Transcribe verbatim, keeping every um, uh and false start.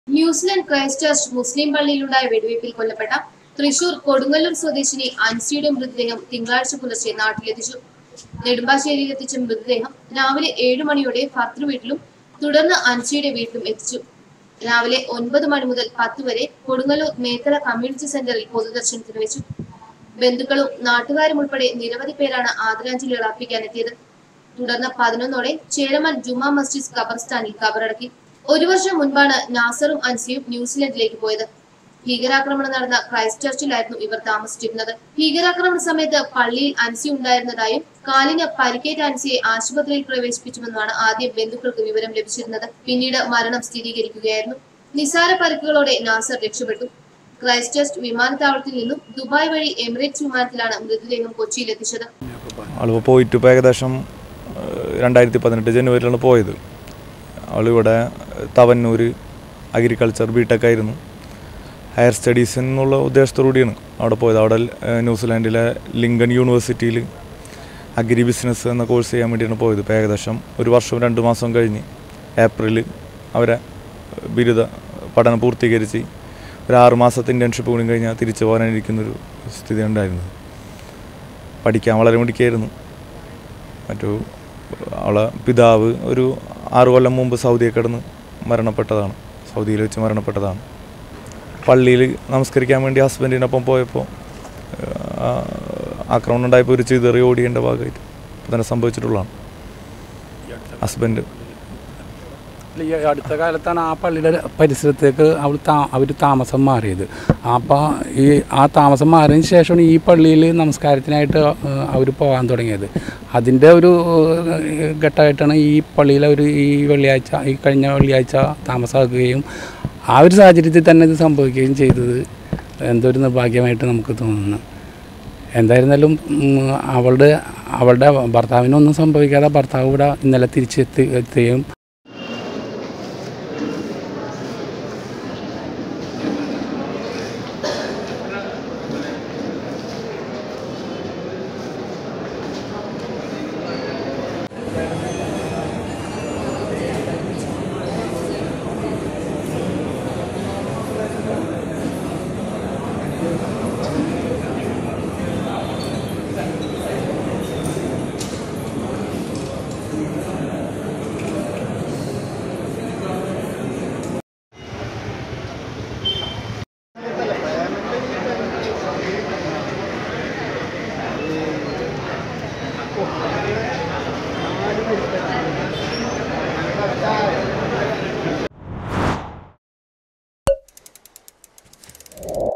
New Zealand Christchurch മുസ്ലിം പള്ളിയിലുണ്ടായ വെടിവയ്പിൽ കൊല്ലപ്പെട്ട തൃശൂർ കൊടുങ്ങല്ലൂർ സ്വദേശിനി അൻസിയുടെ മൃതദേഹം തിങ്കളാഴ്ച പുലർച്ചെ നാട്ടിലെത്തിച്ചു. നെടുമ്പാശ്ശേരിയിൽ എത്തിച്ച മൃതദേഹം രാവിലെ ഏഴു മണിയോടെ ഭർത്തൃ വീട്ടിലും തുടർന്ന് അൻസിയുടെ വീട്ടിലും എത്തിച്ചു. രാവിലെ ഒൻപത് മണി മുതൽ പത്ത് വരെ കൊടുങ്ങല്ലൂർ മേത്തല കമ്മ്യൂണിറ്റി സെന്ററിൽ പൊതുദർശനത്തിന് വെച്ചു. ബന്ധുക്കളും നാട്ടുകാരും ഉൾപ്പെടെ നിരവധി പേരാണ് ആദരാഞ്ജലികൾ അർപ്പിക്കാനെത്തിയത്. തുടർന്ന് പതിനൊന്നോടെ ചേരമാൻ ജുമാ മസ്ജിദ് ഖബർസ്ഥാനിൽ ഖബറടക്കി. ഒരു വർഷം മുൻപാണ് നാസറും അൻസിയും ന്യൂസിലൻഡിലേക്ക് പോയത്. ഭീകരാക്രമണം നടന്ന ക്രൈസ്റ്റ് ചർച്ചിലായിരുന്നു ഇവർ താമസിച്ചിരുന്നത്. ഭീകരാക്രമണ സമയത്ത് പള്ളിയിൽ അൻസി ഉണ്ടായിരുന്നതായും കാലിന് പരിക്കേറ്റ അൻസിയെ ആശുപത്രിയിൽ പ്രവേശിപ്പിച്ചുവെന്നാണ് ആദ്യം ബന്ധുക്കൾക്ക് വിവരം ലഭിച്ചിരുന്നത്. പിന്നീട് മരണം സ്ഥിരീകരിക്കുകയായിരുന്നു. നിസാര പരിക്കുകളോടെ നാസർ രക്ഷപ്പെട്ടു. ക്രൈസ്റ്റ് ചർച്ച് വിമാനത്താവളത്തിൽ നിന്നും ദുബായ് വഴി എമിറേറ്റ്സ് വിമാനത്തിലാണ് മൃതദേഹം കൊച്ചിയിലെത്തിച്ചത്. പോയിട്ട് ഏകദേശം രണ്ടായിരത്തി പതിനെട്ട് ജനുവരിയിലാണ് പോയത്. അവളിവിടെ തവന്നൂർ അഗ്രികൾച്ചർ ബിടെക് ആയിരുന്നു. ഹയർ സ്റ്റഡീസ് എന്നുള്ള ഉദ്ദേശത്തോടുകൂടിയാണ് അവിടെ പോയത്. അവിടെ ന്യൂസിലാൻഡിലെ ലിങ്കൺ യൂണിവേഴ്സിറ്റിയിൽ അഗ്രി ബിസിനസ് എന്ന കോഴ്സ് ചെയ്യാൻ വേണ്ടിയാണ് പോയത്. ഇപ്പോൾ ഏകദേശം ഒരു വർഷം രണ്ട് മാസം കഴിഞ്ഞ് ഏപ്രിലിൽ അവരെ ബിരുദ പഠനം പൂർത്തീകരിച്ച് ഒരു ആറ് മാസത്തെ ഇൻറ്റേൺഷിപ്പ് കൂടി കഴിഞ്ഞാൽ തിരിച്ചു പോകാനിരിക്കുന്നൊരു സ്ഥിതി ഉണ്ടായിരുന്നു. പഠിക്കാൻ വളരെ മിടുക്കിയായിരുന്നു. മറ്റു അവളെ പിതാവ് ഒരു ആറ് കൊല്ലം മുമ്പ് സൗദിയെ കിടന്ന് മരണപ്പെട്ടതാണ്. സൗദിയിൽ വെച്ച് മരണപ്പെട്ടതാണ്. പള്ളിയിൽ നമസ്കരിക്കാൻ വേണ്ടി ഹസ്ബൻഡിനൊപ്പം പോയപ്പോൾ ആക്രമണം ഉണ്ടായപ്പോൾ ഒരു ചിതറി ഓടിയേണ്ട ഭാഗമായിട്ട് തന്നെ സംഭവിച്ചിട്ടുള്ളതാണ്. ഹസ്ബൻഡ് ഈ അടുത്ത കാലത്താണ് ആ പള്ളിയുടെ പരിസരത്തേക്ക് അവൾ താ അവർ താമസം മാറിയത്. അപ്പോൾ ഈ ആ താമസം മാറിയതിന് ശേഷമാണ് ഈ പള്ളിയിൽ നമസ്കാരത്തിനായിട്ട് അവർ പോകാൻ തുടങ്ങിയത്. അതിൻ്റെ ഒരു ഘട്ടമായിട്ടാണ് ഈ പള്ളിയിൽ അവർ ഈ വെള്ളിയാഴ്ച ഈ കഴിഞ്ഞ വെള്ളിയാഴ്ച താമസമാക്കുകയും ആ ഒരു സാഹചര്യത്തിൽ തന്നെ ഇത് സംഭവിക്കുകയും ചെയ്തത് എന്തൊരു നിർഭാഗ്യമായിട്ട് നമുക്ക് തോന്നുന്നു. എന്തായിരുന്നാലും അവളുടെ അവളുടെ ഭർത്താവിനൊന്നും സംഭവിക്കാതെ ഭർത്താവ് ഇവിടെ ഇന്നലെ തിരിച്ചെത്തി എത്തുകയും you